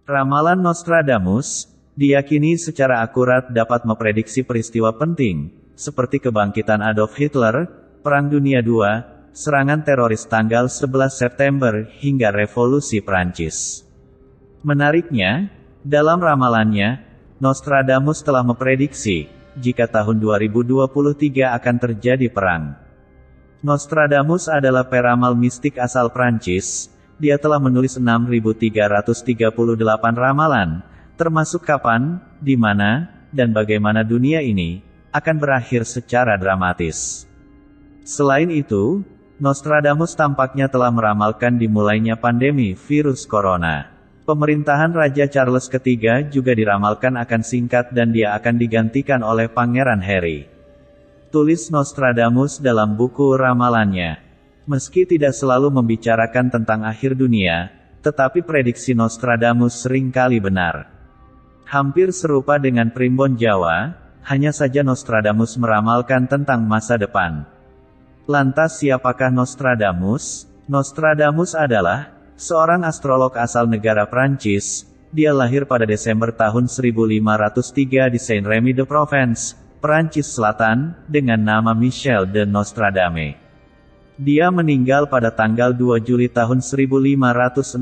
Ramalan Nostradamus diyakini secara akurat dapat memprediksi peristiwa penting, seperti kebangkitan Adolf Hitler, Perang Dunia II, serangan teroris tanggal 11 September, hingga Revolusi Prancis. Menariknya, dalam ramalannya, Nostradamus telah memprediksi jika tahun 2023 akan terjadi perang. Nostradamus adalah peramal mistik asal Prancis. Dia telah menulis 6.338 ramalan, termasuk kapan, di mana, dan bagaimana dunia ini akan berakhir secara dramatis. Selain itu, Nostradamus tampaknya telah meramalkan dimulainya pandemi virus corona. Pemerintahan Raja Charles III juga diramalkan akan singkat dan dia akan digantikan oleh Pangeran Harry. Tulis Nostradamus dalam buku ramalannya. Meski tidak selalu membicarakan tentang akhir dunia, tetapi prediksi Nostradamus seringkali benar. Hampir serupa dengan Primbon Jawa, hanya saja Nostradamus meramalkan tentang masa depan. Lantas siapakah Nostradamus? Nostradamus adalah seorang astrolog asal negara Prancis. Dia lahir pada Desember tahun 1503 di Saint-Rémy-de-Provence, Prancis Selatan, dengan nama Michel de Nostradame. Dia meninggal pada tanggal 2 Juli tahun 1566.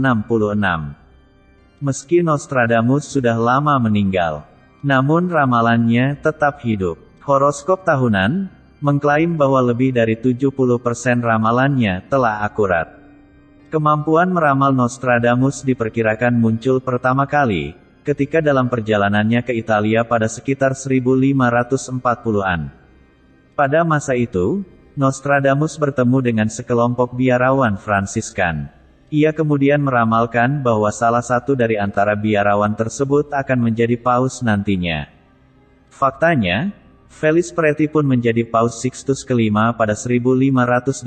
Meski Nostradamus sudah lama meninggal, namun ramalannya tetap hidup. Horoskop tahunan mengklaim bahwa lebih dari 70% ramalannya telah akurat. Kemampuan meramal Nostradamus diperkirakan muncul pertama kali ketika dalam perjalanannya ke Italia pada sekitar 1540-an. Pada masa itu, Nostradamus bertemu dengan sekelompok biarawan Fransiskan. Ia kemudian meramalkan bahwa salah satu dari antara biarawan tersebut akan menjadi paus nantinya. Faktanya, Felix Preti pun menjadi Paus Sixtus kelima pada 1585.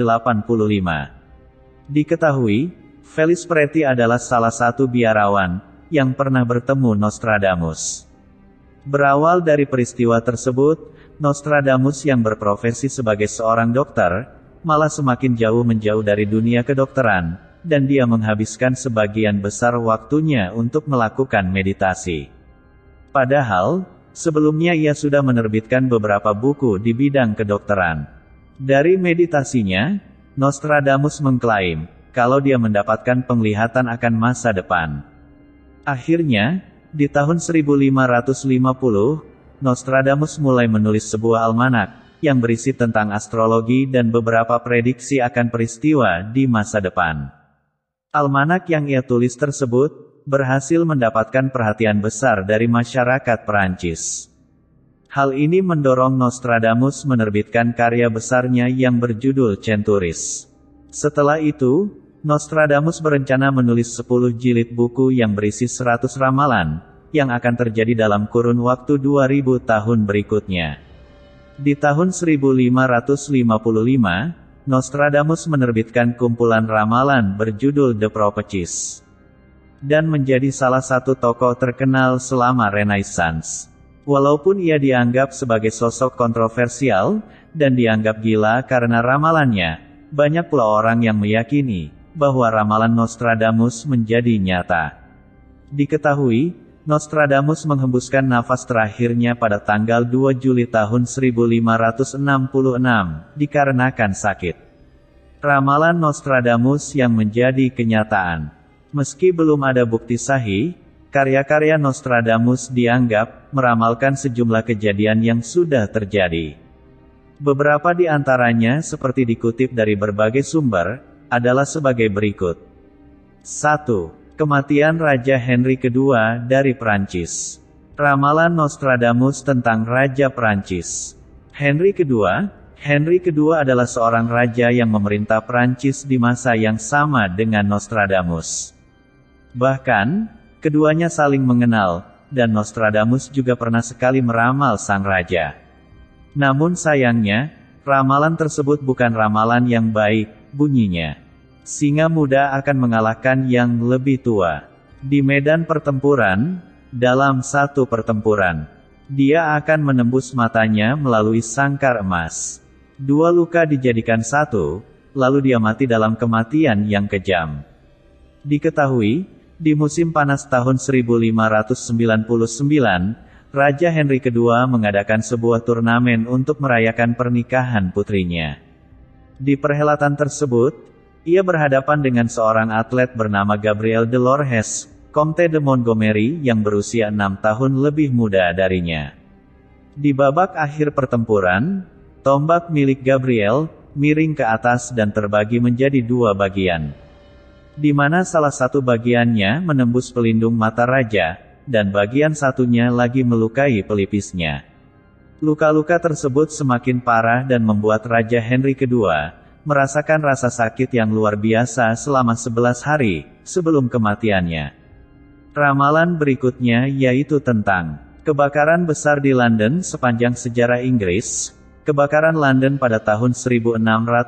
Diketahui, Felix Preti adalah salah satu biarawan yang pernah bertemu Nostradamus. Berawal dari peristiwa tersebut, Nostradamus yang berprofesi sebagai seorang dokter, malah semakin jauh menjauh dari dunia kedokteran, dan dia menghabiskan sebagian besar waktunya untuk melakukan meditasi. Padahal, sebelumnya ia sudah menerbitkan beberapa buku di bidang kedokteran. Dari meditasinya, Nostradamus mengklaim kalau dia mendapatkan penglihatan akan masa depan. Akhirnya, di tahun 1550, Nostradamus mulai menulis sebuah almanak yang berisi tentang astrologi dan beberapa prediksi akan peristiwa di masa depan. Almanak yang ia tulis tersebut berhasil mendapatkan perhatian besar dari masyarakat Perancis. Hal ini mendorong Nostradamus menerbitkan karya besarnya yang berjudul Centuris. Setelah itu, Nostradamus berencana menulis 10 jilid buku yang berisi 100 ramalan yang akan terjadi dalam kurun waktu 2000 tahun berikutnya. Di tahun 1555, Nostradamus menerbitkan kumpulan ramalan berjudul The Prophecies, dan menjadi salah satu tokoh terkenal selama Renaissance. Walaupun ia dianggap sebagai sosok kontroversial, dan dianggap gila karena ramalannya, banyak pula orang yang meyakini bahwa ramalan Nostradamus menjadi nyata. Diketahui, Nostradamus menghembuskan nafas terakhirnya pada tanggal 2 Juli tahun 1566, dikarenakan sakit. Ramalan Nostradamus yang menjadi kenyataan. Meski belum ada bukti sahih, karya-karya Nostradamus dianggap meramalkan sejumlah kejadian yang sudah terjadi. Beberapa di antaranya seperti dikutip dari berbagai sumber, adalah sebagai berikut. 1. Kematian Raja Henry II dari Prancis. Ramalan Nostradamus tentang Raja Prancis. Henry II adalah seorang raja yang memerintah Prancis di masa yang sama dengan Nostradamus. Bahkan, keduanya saling mengenal, dan Nostradamus juga pernah sekali meramal sang raja. Namun sayangnya, ramalan tersebut bukan ramalan yang baik, bunyinya. Singa muda akan mengalahkan yang lebih tua. Di medan pertempuran, dalam satu pertempuran, dia akan menembus matanya melalui sangkar emas. 2 luka dijadikan 1, lalu dia mati dalam kematian yang kejam. Diketahui, Di musim panas tahun 1599, Raja Henry II mengadakan sebuah turnamen untuk merayakan pernikahan putrinya. Di perhelatan tersebut, ia berhadapan dengan seorang atlet bernama Gabriel de Lorges, Comte de Montgomery yang berusia 6 tahun lebih muda darinya. Di babak akhir pertempuran, tombak milik Gabriel miring ke atas dan terbagi menjadi dua bagian, di mana salah satu bagiannya menembus pelindung mata raja, dan bagian satunya lagi melukai pelipisnya. Luka-luka tersebut semakin parah dan membuat Raja Henry II merasakan rasa sakit yang luar biasa selama 11 hari sebelum kematiannya. Ramalan berikutnya yaitu tentang kebakaran besar di London sepanjang sejarah Inggris. Kebakaran London pada tahun 1666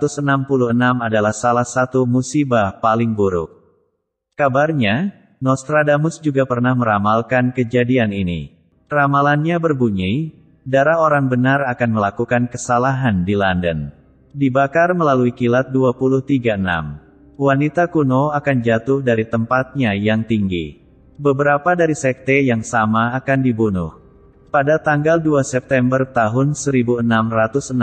adalah salah satu musibah paling buruk. Kabarnya, Nostradamus juga pernah meramalkan kejadian ini. Ramalannya berbunyi, darah orang benar akan melakukan kesalahan di London. Dibakar melalui kilat 236. Wanita kuno akan jatuh dari tempatnya yang tinggi. Beberapa dari sekte yang sama akan dibunuh. Pada tanggal 2 September tahun 1666,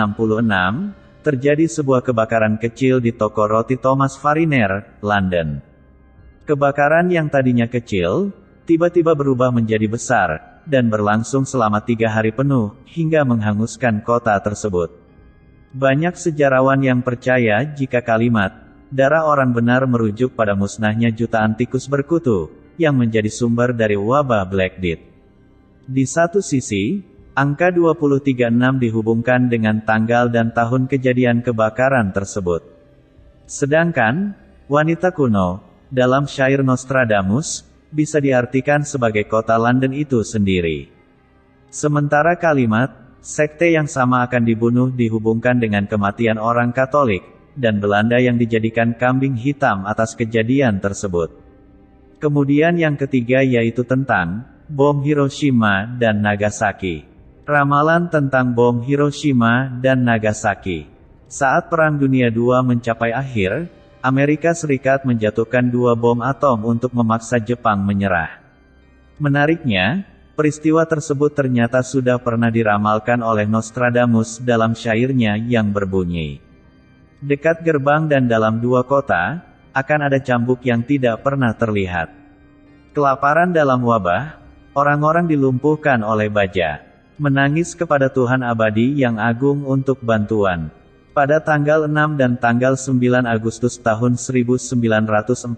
terjadi sebuah kebakaran kecil di toko roti Thomas Fariner, London. Kebakaran yang tadinya kecil, tiba-tiba berubah menjadi besar, dan berlangsung selama 3 hari penuh, hingga menghanguskan kota tersebut. Banyak sejarawan yang percaya jika kalimat, darah orang benar merujuk pada musnahnya jutaan tikus berkutu, yang menjadi sumber dari wabah Black Death. Di satu sisi, angka 236 dihubungkan dengan tanggal dan tahun kejadian kebakaran tersebut. Sedangkan, wanita kuno, dalam syair Nostradamus, bisa diartikan sebagai kota London itu sendiri. Sementara kalimat, sekte yang sama akan dibunuh dihubungkan dengan kematian orang Katolik, dan Belanda yang dijadikan kambing hitam atas kejadian tersebut. Kemudian yang ketiga yaitu tentang bom Hiroshima dan Nagasaki. Ramalan tentang bom Hiroshima dan Nagasaki. Saat Perang Dunia II mencapai akhir, Amerika Serikat menjatuhkan 2 bom atom untuk memaksa Jepang menyerah. Menariknya, peristiwa tersebut ternyata sudah pernah diramalkan oleh Nostradamus dalam syairnya yang berbunyi, dekat gerbang dan dalam 2 kota, akan ada cambuk yang tidak pernah terlihat. Kelaparan dalam wabah, orang-orang dilumpuhkan oleh baja, menangis kepada Tuhan abadi yang agung untuk bantuan. Pada tanggal 6 dan tanggal 9 Agustus tahun 1945,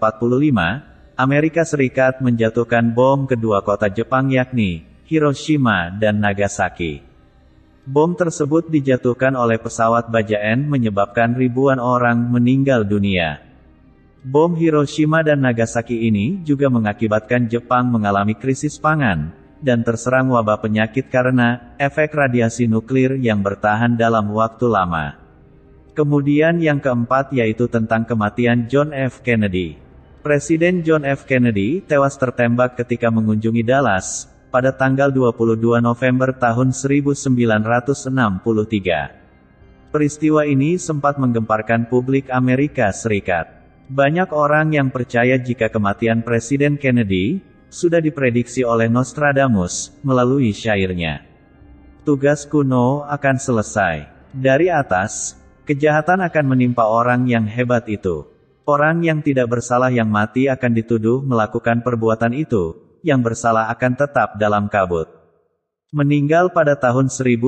Amerika Serikat menjatuhkan bom kedua kota Jepang yakni Hiroshima dan Nagasaki. Bom tersebut dijatuhkan oleh pesawat baja N menyebabkan ribuan orang meninggal dunia. Bom Hiroshima dan Nagasaki ini juga mengakibatkan Jepang mengalami krisis pangan, dan terserang wabah penyakit karena efek radiasi nuklir yang bertahan dalam waktu lama. Kemudian yang keempat yaitu tentang kematian John F. Kennedy. Presiden John F. Kennedy tewas tertembak ketika mengunjungi Dallas, pada tanggal 22 November tahun 1963. Peristiwa ini sempat menggemparkan publik Amerika Serikat. Banyak orang yang percaya jika kematian Presiden Kennedy sudah diprediksi oleh Nostradamus melalui syairnya. Tugas kuno akan selesai. Dari atas, kejahatan akan menimpa orang yang hebat itu. Orang yang tidak bersalah yang mati akan dituduh melakukan perbuatan itu, yang bersalah akan tetap dalam kabut. Meninggal pada tahun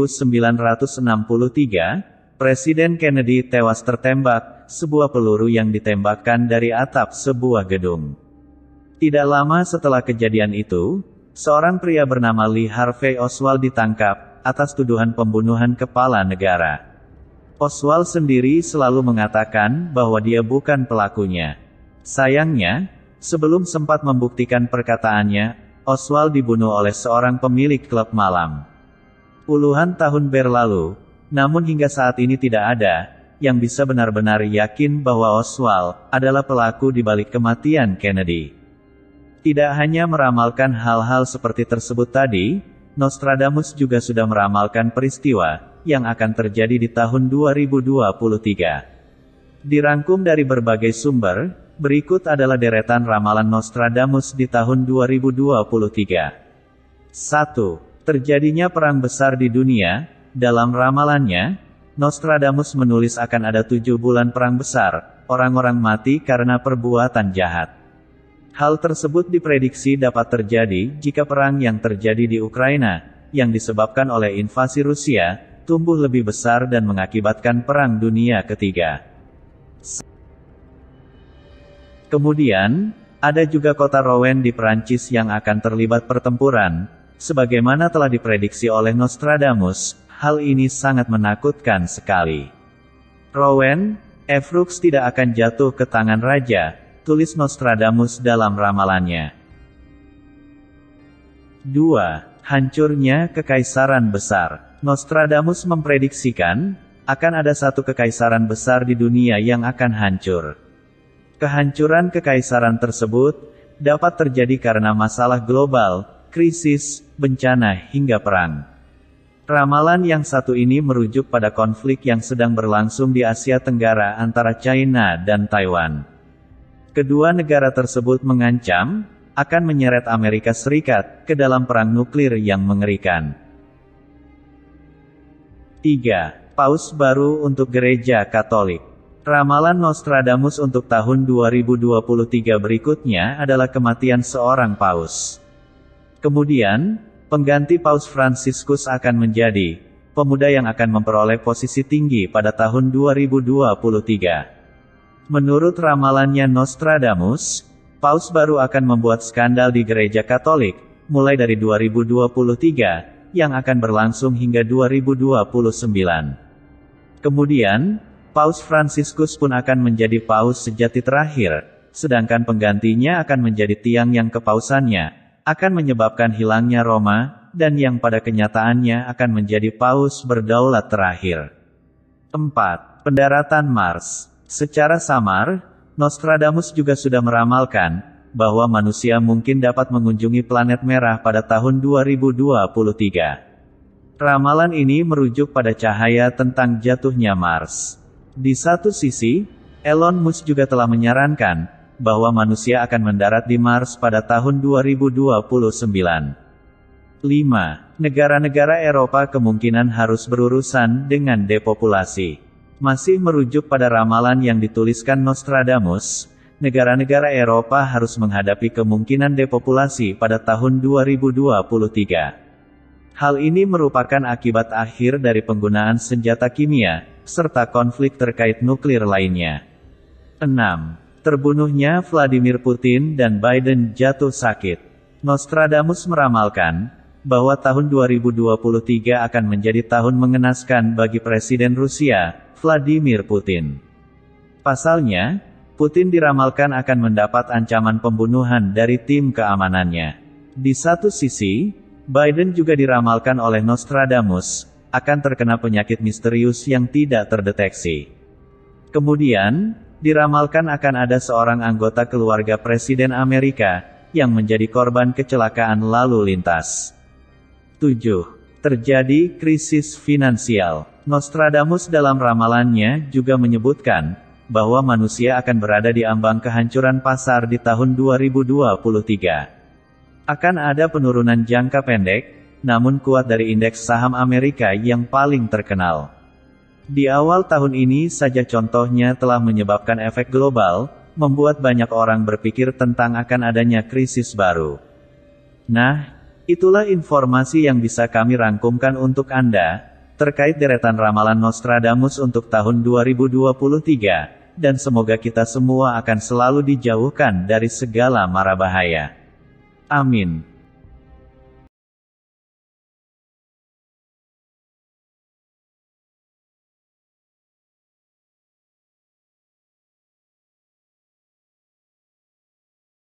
1963, Presiden Kennedy tewas tertembak, sebuah peluru yang ditembakkan dari atap sebuah gedung. Tidak lama setelah kejadian itu, seorang pria bernama Lee Harvey Oswald ditangkap, atas tuduhan pembunuhan kepala negara. Oswald sendiri selalu mengatakan bahwa dia bukan pelakunya. Sayangnya, sebelum sempat membuktikan perkataannya, Oswald dibunuh oleh seorang pemilik klub malam. Puluhan tahun berlalu, namun hingga saat ini tidak ada yang bisa benar-benar yakin bahwa Oswald adalah pelaku di balik kematian Kennedy. Tidak hanya meramalkan hal-hal seperti tersebut tadi, Nostradamus juga sudah meramalkan peristiwa yang akan terjadi di tahun 2023. Dirangkum dari berbagai sumber, Berikut adalah deretan ramalan Nostradamus di tahun 2023. 1. Terjadinya perang besar di dunia. Dalam ramalannya, Nostradamus menulis akan ada 7 bulan perang besar, orang-orang mati karena perbuatan jahat. Hal tersebut diprediksi dapat terjadi jika perang yang terjadi di Ukraina, yang disebabkan oleh invasi Rusia, tumbuh lebih besar dan mengakibatkan Perang Dunia Ketiga. Kemudian, ada juga kota Rouen di Perancis yang akan terlibat pertempuran. Sebagaimana telah diprediksi oleh Nostradamus, hal ini sangat menakutkan sekali. Rouen, Evreux tidak akan jatuh ke tangan raja, tulis Nostradamus dalam ramalannya. 2. Hancurnya Kekaisaran Besar. Nostradamus memprediksikan, akan ada satu kekaisaran besar di dunia yang akan hancur. Kehancuran kekaisaran tersebut dapat terjadi karena masalah global, krisis, bencana hingga perang. Ramalan yang satu ini merujuk pada konflik yang sedang berlangsung di Asia Tenggara antara China dan Taiwan. Kedua negara tersebut mengancam akan menyeret Amerika Serikat ke dalam perang nuklir yang mengerikan. 3. Paus baru untuk Gereja Katolik. Ramalan Nostradamus untuk tahun 2023 berikutnya adalah kematian seorang paus. Kemudian, pengganti Paus Fransiskus akan menjadi pemuda yang akan memperoleh posisi tinggi pada tahun 2023. Menurut ramalannya Nostradamus, Paus baru akan membuat skandal di Gereja Katolik, mulai dari 2023, yang akan berlangsung hingga 2029. Kemudian, Paus Fransiskus pun akan menjadi paus sejati terakhir, sedangkan penggantinya akan menjadi tiang yang kepausannya akan menyebabkan hilangnya Roma, dan yang pada kenyataannya akan menjadi paus berdaulat terakhir. 4. Pendaratan Mars. Secara samar, Nostradamus juga sudah meramalkan bahwa manusia mungkin dapat mengunjungi planet merah pada tahun 2023. Ramalan ini merujuk pada cahaya tentang jatuhnya Mars. Di satu sisi, Elon Musk juga telah menyarankan bahwa manusia akan mendarat di Mars pada tahun 2029. 5. Negara-negara Eropa kemungkinan harus berurusan dengan depopulasi. Masih merujuk pada ramalan yang dituliskan Nostradamus, negara-negara Eropa harus menghadapi kemungkinan depopulasi pada tahun 2023. Hal ini merupakan akibat akhir dari penggunaan senjata kimia, serta konflik terkait nuklir lainnya. 6. Terbunuhnya Vladimir Putin dan Biden jatuh sakit. Nostradamus meramalkan bahwa tahun 2023 akan menjadi tahun mengenaskan bagi Presiden Rusia, Vladimir Putin. Pasalnya, Putin diramalkan akan mendapat ancaman pembunuhan dari tim keamanannya. Di satu sisi, Biden juga diramalkan oleh Nostradamus akan terkena penyakit misterius yang tidak terdeteksi. Kemudian, diramalkan akan ada seorang anggota keluarga Presiden Amerika yang menjadi korban kecelakaan lalu lintas. 7. Terjadi krisis finansial. Nostradamus dalam ramalannya juga menyebutkan bahwa manusia akan berada di ambang kehancuran pasar di tahun 2023. Akan ada penurunan jangka pendek, namun kuat dari indeks saham Amerika yang paling terkenal. Di awal tahun ini saja contohnya telah menyebabkan efek global, membuat banyak orang berpikir tentang akan adanya krisis baru. Nah, itulah informasi yang bisa kami rangkumkan untuk Anda, terkait deretan ramalan Nostradamus untuk tahun 2023, dan semoga kita semua akan selalu dijauhkan dari segala mara bahaya. Amin.